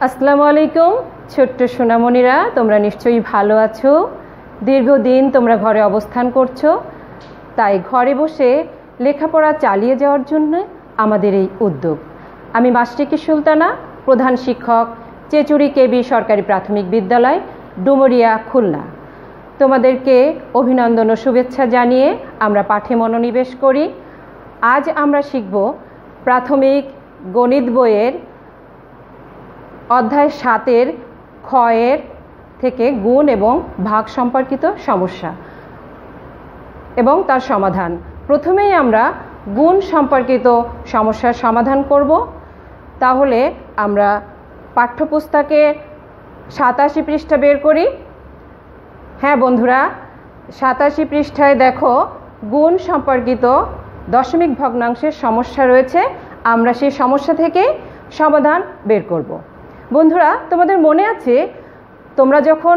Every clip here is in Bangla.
আসসালামু আলাইকুম ছোট্ট সোনামণিরা, তোমরা নিশ্চয়ই ভালো আছো। দীর্ঘদিন তোমরা ঘরে অবস্থান করছো, তাই ঘরে বসে লেখাপড়া চালিয়ে যাওয়ার জন্য আমাদের এই উদ্যোগ। আমি মাস্টারিকি সুলতানা, প্রধান শিক্ষক, চেচুড়ি কেবি সরকারি প্রাথমিক বিদ্যালয়, ডুমুরিয়া, খুলনা। তোমাদেরকে অভিনন্দন ও শুভেচ্ছা জানিয়ে আমরা পাঠে মনোনিবেশ করি। আজ আমরা শিখব প্রাথমিক গণিত বইয়ের অধ্যায় 7-এর ক্ষয়ের থেকে গুণ এবং ভাগ সম্পর্কিত সমস্যা এবং তার সমাধান। প্রথমেই আমরা গুণ সম্পর্কিত সমস্যার সমাধান করব। তাহলে আমরা পাঠ্যপুস্তকে 87 পৃষ্ঠা বের করি। হ্যাঁ বন্ধুরা, 87 পৃষ্ঠায় দেখো গুণ সম্পর্কিত দশমিক ভগ্নাংশের সমস্যা রয়েছে। আমরা সেই সমস্যা থেকে সমাধান বের করব। বন্ধুরা, তোমাদের মনে আছে তোমরা যখন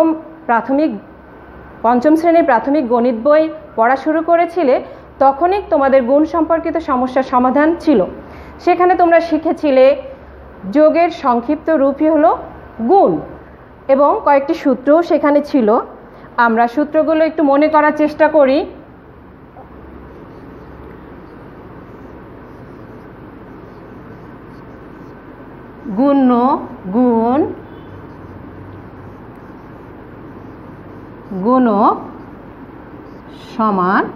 পঞ্চম শ্রেণীর প্রাথমিক গণিত বই পড়া শুরু করেছিলে, তখনই তোমাদের গুণ সম্পর্কিত সমস্যার সমাধান ছিল। সেখানে তোমরা শিখেছিলে যোগের সংক্ষিপ্ত রূপই হলো গুণ এবং কয়েকটি সূত্রও সেখানে ছিল। আমরা সূত্রগুলো একটু মনে করার চেষ্টা করি। গুণ্য গুণ, গুণক সমান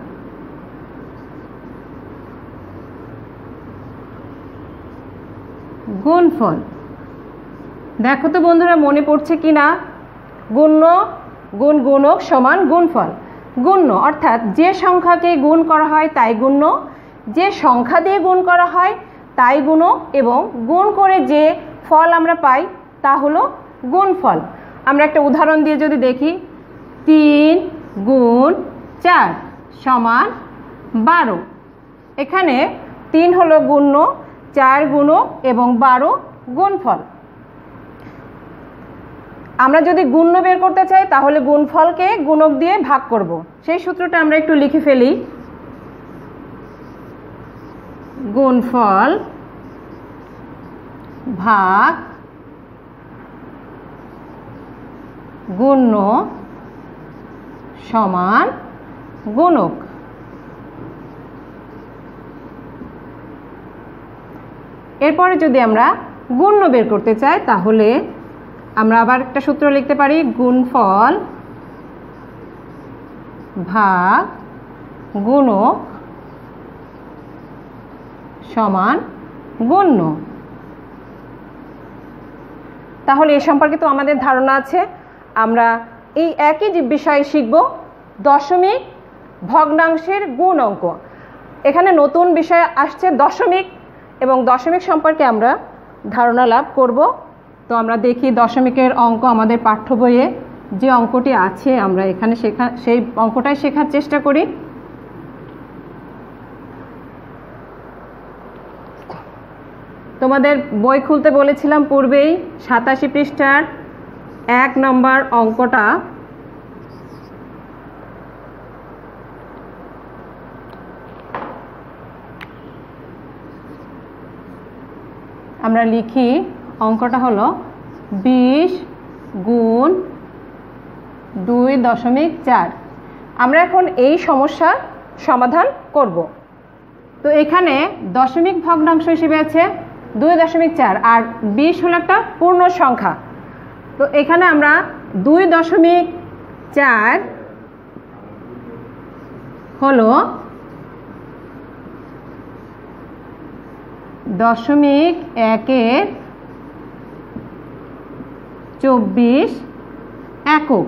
গুণফল। দেখো তো বন্ধুরা, মনে পড়ছে কি না? গুণ্য গুণ গুণক সমান গুণফল। গুণ্য অর্থাৎ যে সংখ্যাকে গুণ করা হয় তাই গুণ্য, যে সংখ্যা দিয়ে গুণ করা হয় তাই গুণক, এবং গুণ করে যে ফল আমরা পাই তা হলো গুণফল। আমরা একটা উদাহরণ দিয়ে যদি দেখি, 3 গুণ 4 সমান 12। এখানে 3 হলো গুণ্য, 4 গুণক এবং 12 গুণফল। আমরা যদি গুণ্য বের করতে চাই তাহলে গুণফলকে গুণক দিয়ে ভাগ করব। সেই সূত্রটা আমরা একটু লিখে ফেলি। গুণফল ভাগ গুণ্য সমান গুণক। এরপরে যদি আমরা গুণ্য বের করতে চাই তাহলে আমরা আবার একটা সূত্র লিখতে পারি, গুণফল ভাগ গুণক সমান গুণ্য। তাহলে এ সম্পর্কে তো আমাদের ধারণা আছে। আমরা এই একই বিষয়ে শিখব দশমিক ভগ্নাংশের গুণ অঙ্ক। এখানে নতুন বিষয় আসছে দশমিক, এবং দশমিক সম্পর্কে আমরা ধারণা লাভ করব। তো আমরা দেখি দশমিকের অঙ্ক আমাদের পাঠ্য বইয়ে যে অঙ্কটি আছে, আমরা এখানে সেই অঙ্কটাই শেখার চেষ্টা করি। তোমাদের বই খুলতে বলেছিলাম পূর্বেই। 87 পৃষ্ঠার 1 নম্বর অঙ্কটা আমরা লিখি। অঙ্কটা হলো 20 গুণ 2.4। আমরা এখন এই সমস্যার সমাধান করব। তো এখানে দশমিক ভগ্নাংশ হিসেবে আছে 2.4 আর 20 হলো একটা পূর্ণ সংখ্যা। তো এখানে আমরা 2.4 হলো 0.1-24 একক।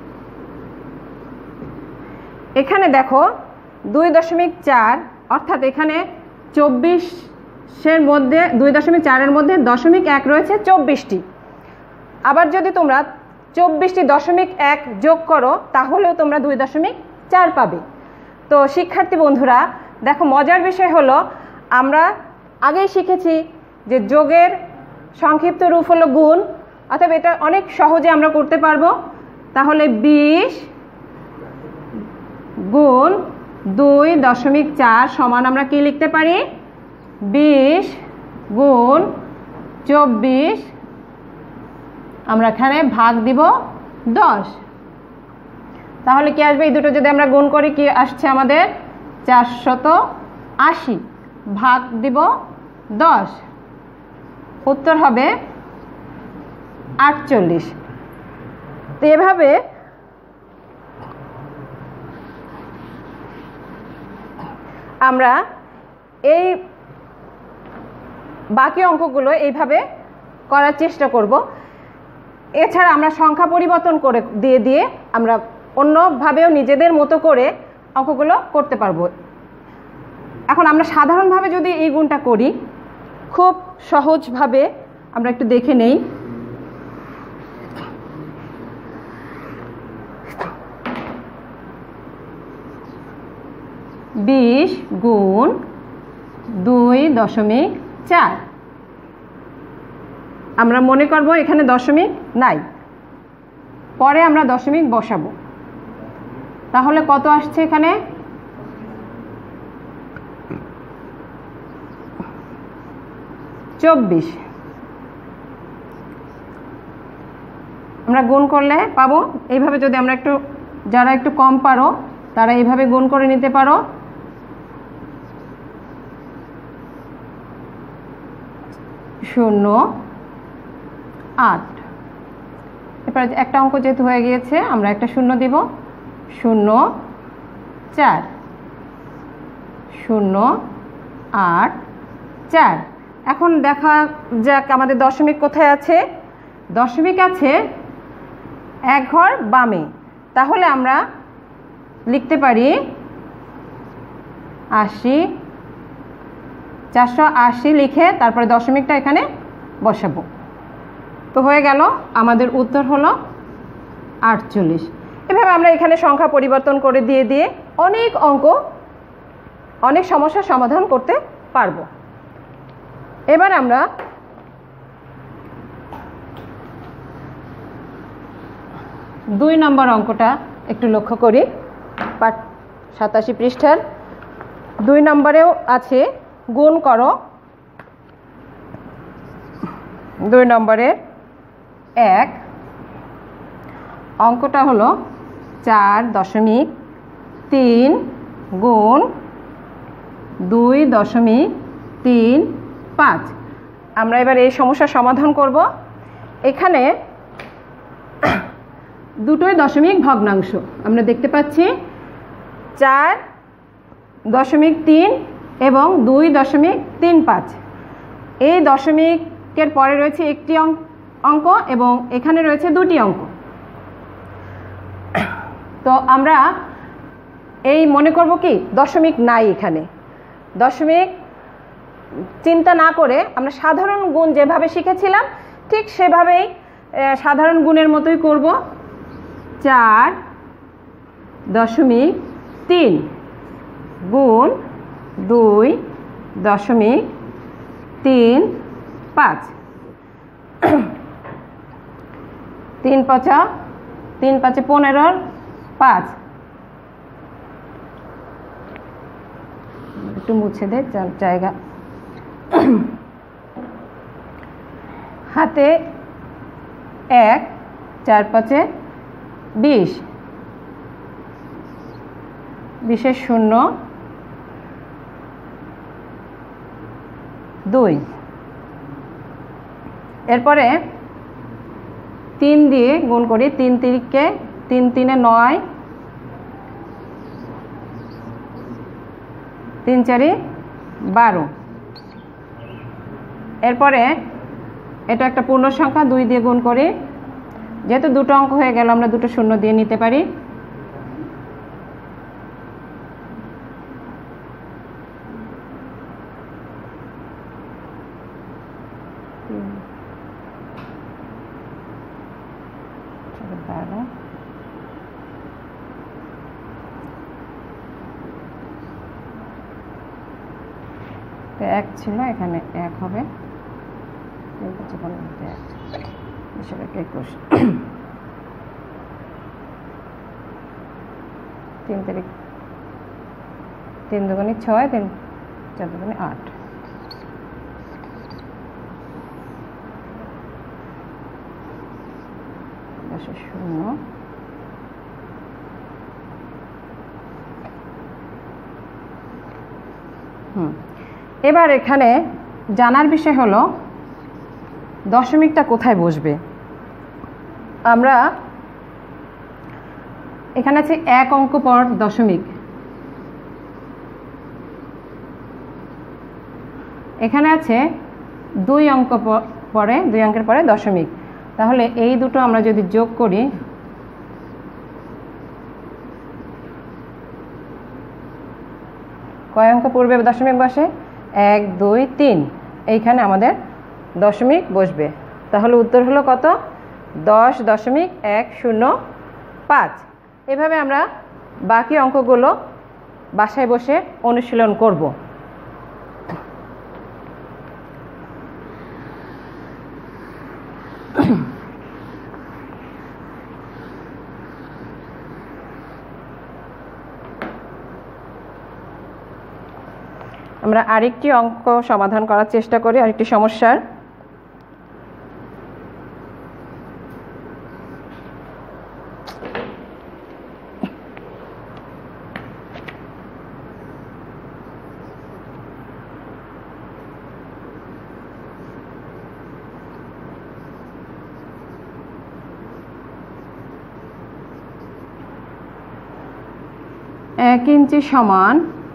এখানে দেখো 2.4 অর্থাৎ এখানে 24-এর মধ্যে 2.4-এর মধ্যে 0.1 রয়েছে 24টি। আবার যদি তোমরা 24টি 0.1 যোগ করো তাহলেও তোমরা 2.4 পাবে। তো শিক্ষার্থী বন্ধুরা, দেখো মজার বিষয় হলো আমরা আগেই শিখেছি যে যোগের সংক্ষিপ্ত রূপ হলো গুণ, অর্থাৎ এটা অনেক সহজে আমরা করতে পারবো। তাহলে 20 গুণ 2.4 সমান আমরা কি লিখতে পারি? 20 গুণ 24 আমরা এখানে ভাগ দিব 10। তাহলে কি আসবে, এই দুটো যদি আমরা গুণ করি কি আসছে আমাদের 480, ভাগ দিব 10, উত্তর হবে 48। তো এভাবে আমরা এই বাকি অঙ্কগুলো এইভাবে করার চেষ্টা করব। এছাড়া আমরা সংখ্যা পরিবর্তন করে দিয়ে আমরা অন্যভাবেও নিজেদের মতো করে অঙ্কগুলো করতে পারবো। এখন আমরা সাধারণভাবে যদি এই গুণটা করি, খুব সহজভাবে আমরা একটু দেখে নেই। বিশ গুণ 2.4। আমরা মনে করব এখানে দশমিক নাই, পরে আমরা দশমিক বসাবো। তাহলে কত আসছে এখানে, 24। আমরা গুণ করলে পাবো। এইভাবে যদি আমরা যারা একটু কম পারো তারা এইভাবে গুণ করে নিতে পারো। 0.8। এরপরে একটা অঙ্ক যেহেতু হয়ে গিয়েছে আমরা একটা শূন্য দিব, 0.4, 0.8, 4। এখন দেখা যাক আমাদের দশমিক কোথায় আছে। দশমিক আছে এক ঘর বামে, তাহলে আমরা লিখতে পারি 80, 480 লিখে তারপরে দশমিকটা এখানে বসাবো। তো হয়ে গেল, আমাদের উত্তর হলো 48। এভাবে আমরা এখানে সংখ্যা পরিবর্তন করে দিয়ে অনেক অঙ্ক, অনেক সমস্যার সমাধান করতে পারবো। এবার আমরা দুই নম্বর অঙ্কটা একটু লক্ষ্য করি। পাঠ 87 পৃষ্ঠার 2 নম্বরেও আছে গুণ করো। 2 নম্বরের 1 অঙ্কটা হলো 4.3 গুণ 2.35। আমরা এবার এই সমস্যার সমাধান করব। এখানে দুটোই দশমিক ভগ্নাংশ আমরা দেখতে পাচ্ছি, 4.3 এবং 2.35। এই দশমিকের পরে রয়েছে একটি অঙ্ক এবং এখানে রয়েছে দুটি অঙ্ক। তো আমরা এই মনে করব কি দশমিক নাই এখানে। দশমিক চিন্তা না করে আমরা সাধারণ গুণ যেভাবে শিখেছিলাম ঠিক সেভাবেই সাধারণ গুণের মতোই করব। 4.3 গুণ 2.35। 3 5 15, 5। একটু মুছে দে জায়গা। হাতে 1, 4 5 20, 20 0 2। এরপরে 3 দিয়ে গুণ করি। 3 3 9, 3 4 12। এরপরে এটা একটা পূর্ণ সংখ্যা, 2 দিয়ে গুণ করি। যেহেতু দুটো অঙ্ক হয়ে গেল আমরা দুটো শূন্য দিয়ে নিতে পারি। এক ছিল, এখানে 1 হবে। 21, 3 তারিখ 3 দুগুণে 6, 3 4 দুগুণে 8। পাশে 0। এবার এখানে জানার বিষয় হলো দশমিকটা কোথায় বসবে। আমরা এখানে আছে 1 অঙ্ক পর দশমিক, এখানে আছে 2 অঙ্ক পরে 2 অঙ্কের পরে দশমিক। তাহলে এই দুটো আমরা যদি যোগ করি, কয় অঙ্ক পূর্বে দশমিক বসে? 1 2 3। এইখানে আমাদের দশমিক বসবে। তাহলে উত্তর হলো কত? 10.105। এভাবে আমরা বাকি অঙ্কগুলো বাসায় বসে অনুশীলন করব। আমরা আরেকটি অঙ্ক সমাধান করার চেষ্টা করি, আরেকটি সমস্যার। এক ইঞ্চি সমান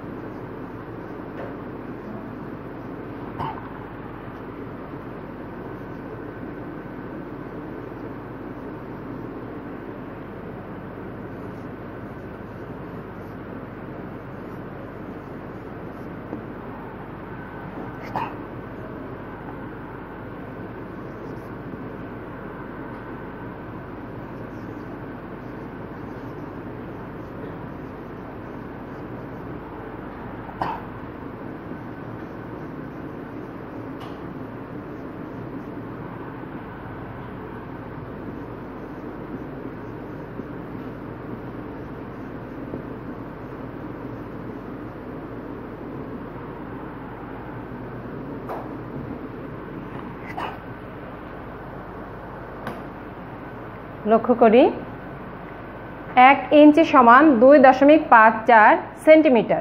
লক্ষ্য করি, 1 ইঞ্চি সমান 2.54 সেন্টিমিটার।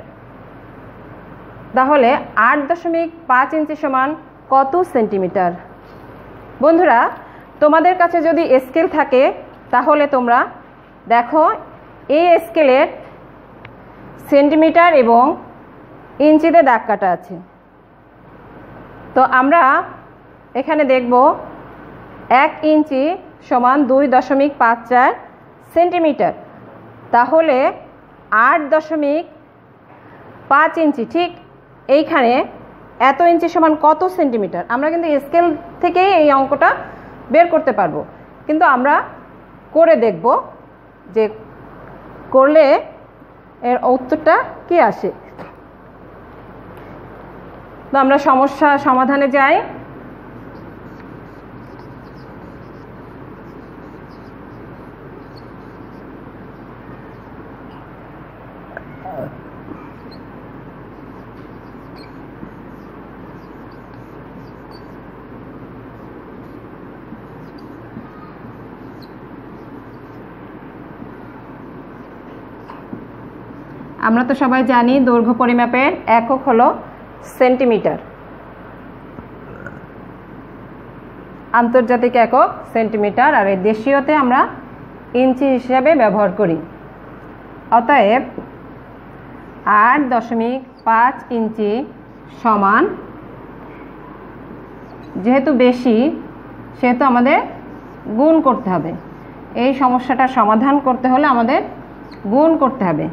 তাহলে 8.5 ইঞ্চি সমান কত সেন্টিমিটার? বন্ধুরা, তোমাদের কাছে যদি স্কেল থাকে তাহলে তোমরা দেখো এই স্কেলের সেন্টিমিটার এবং ইঞ্চিতে দাগ কাটা আছে। তো আমরা এখানে দেখব 1 ইঞ্চি সমান 2.54 সেন্টিমিটার। তাহলে 8.5 ইঞ্চি, ঠিক এইখানে এত ইঞ্চি সমান কত সেন্টিমিটার? আমরা কিন্তু স্কেল থেকেই এই অঙ্কটা বের করতে পারবো, কিন্তু আমরা করে দেখব যে করলে এর উত্তরটা কি আসে। তো আমরা সমস্যা সমাধানে যাই। আমরা তো সবাই জানি দৈর্ঘ্য পরিমাপের একক হলো সেন্টিমিটার, আন্তর্জাতিক একক সেন্টিমিটার, আর এই দেশীয়তে আমরা ইঞ্চি হিসাবে ব্যবহার করি। অতএব 8.5 ইঞ্চি সমান, যেহেতু বেশি সেহেতু আমাদের গুণ করতে হবে। এই সমস্যাটা সমাধান করতে হলে আমাদের গুণ করতে হবে।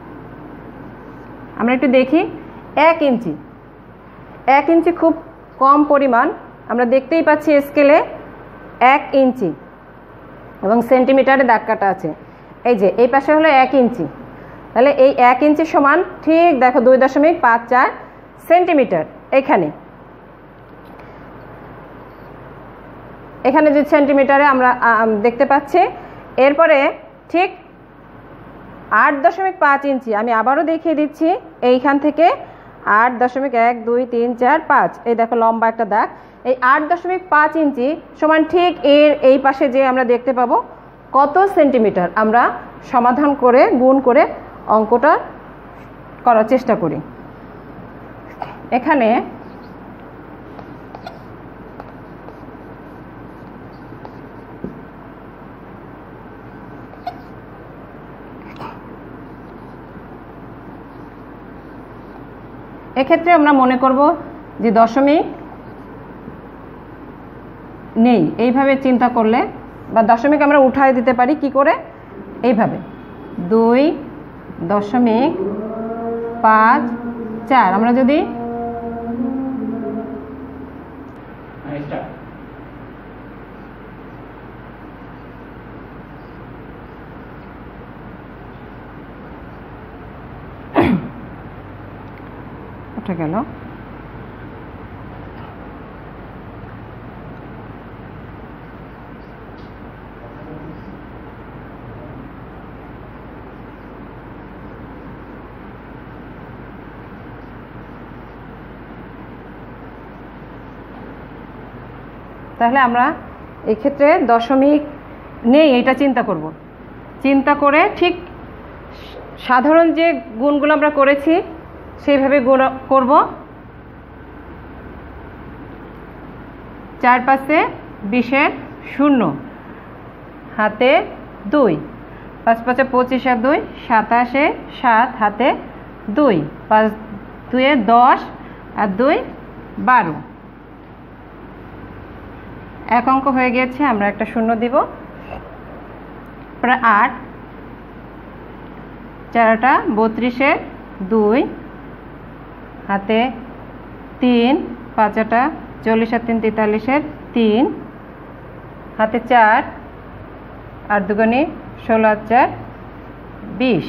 আমরা একটু দেখি, 1 ইঞ্চি খুব কম পরিমাণ, আমরা দেখতেই পাচ্ছি স্কেলে 1 ইঞ্চি এবং সেন্টিমিটারে দাগ কাটা আছে। এই যে এই পাশে হলো 1 ইঞ্চি, তাহলে এই 1 ইঞ্চি সমান ঠিক দেখো 2.54 সেন্টিমিটার। এখানে যে সেন্টিমিটারে আমরা দেখতে পাচ্ছি। এরপরে ঠিক 8.5 ইঞ্চি, আমি আবারও দেখিয়ে দিচ্ছি, এইখান থেকে 8.1 2 3 4 5, এই দেখো লম্বা একটা দাগ। এই 8.5 ইঞ্চি সমান ঠিক এর এই পাশে যে আমরা দেখতে পাবো কত সেন্টিমিটার আমরা সমাধান করে গুণ করে অঙ্কটা করার চেষ্টা করি। এখানে এক্ষেত্রে আমরা মনে করব যে দশমিক নেই, এইভাবে চিন্তা করলে বা দশমিক আমরা উঠায় দিতে পারি কি করে, এইভাবে 2.54 আমরা যদি উঠে গেল তাহলে আমরা এক্ষেত্রে দশমিক নেই এটা চিন্তা করব, চিন্তা করে ঠিক সাধারণ যে গুণগুলো আমরা করেছি সেইভাবে গুণ করব। 4 5 20 0 হাতে 2, 5 5 25 আর 2 27 7 হাতে 2, 5 2 10 আর 2 12, এক অঙ্ক হয়ে গিয়েছে, আমরা একটা শূন্য দিব। প্রায় 8 4টা 32 2 হাতে 3, 5টা 40 আর 3 43 3 হাতে 4 আর 2 16 আর 4 20,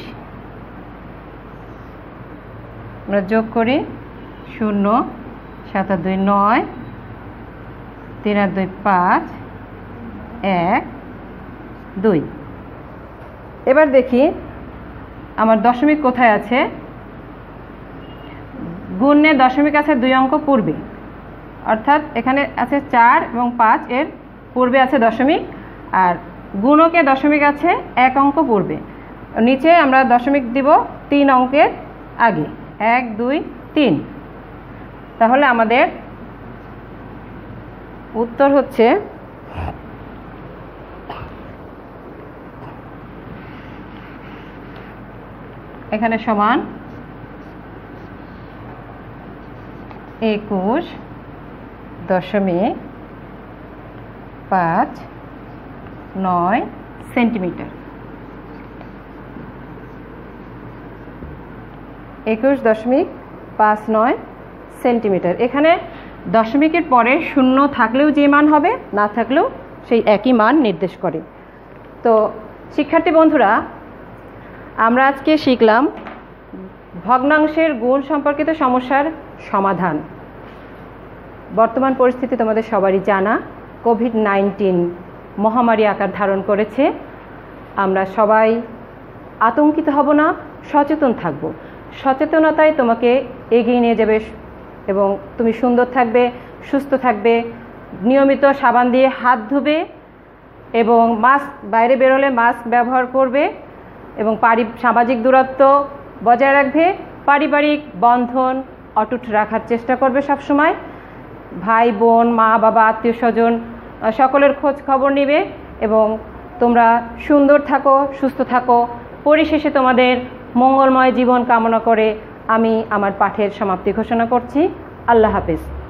আমরা যোগ করি 0 7 আর 2 9 3 আর 2 5 1 2। এবার দেখি আমার দশমিক কোথায় আছে। গুণে দশমিক আছে 2 অঙ্ক পূর্বে, অর্থাৎ এখানে আছে 4 এবং 5 এর পূর্বে আছে দশমিক, আর গুণকে দশমিক আছে 1 অঙ্ক পূর্বে। নিচে আমরা দশমিক দিব 3 অঙ্কের আগে, 1 2 3। তাহলে আমাদের উত্তর হচ্ছে এখানে সমান 21.59 সেন্টিমিটার। 21.59 সেন্টিমিটার। এখানে দশমিকের পরে শূন্য থাকলেও যে মান হবে, না থাকলেও সেই একই মান নির্দেশ করে। তো শিক্ষার্থী বন্ধুরা, আমরা আজকে শিখলাম ভগ্নাংশের গুণ সম্পর্কিত সমস্যার সমাধান। বর্তমান পরিস্থিতি তোমাদের সবারই জানা, কোভিড-19 মহামারী আকার ধারণ করেছে। আমরা সবাই আতঙ্কিত হব না, সচেতন থাকব। সচেতনতাই তোমাকে এগিয়ে নিয়ে যাবে এবং তুমি সুন্দর থাকবে, সুস্থ থাকবে। নিয়মিত সাবান দিয়ে হাত ধুবে এবং মাস্ক, বাইরে বেরোলে মাস্ক ব্যবহার করবে এবং সামাজিক দূরত্ব বজায় রাখবে। পারিবারিক বন্ধন অটুট রাখার চেষ্টা করবে সবসময়। ভাই বোন, মা বাবা, আত্মীয় স্বজন সকলের খোঁজ খবর নিবে এবং তোমরা সুন্দর থাকো, সুস্থ থাকো। পরিশেষে তোমাদের মঙ্গলময় জীবন কামনা করে আমি আমার পাঠের সমাপ্তি ঘোষণা করছি। আল্লাহ হাফেজ।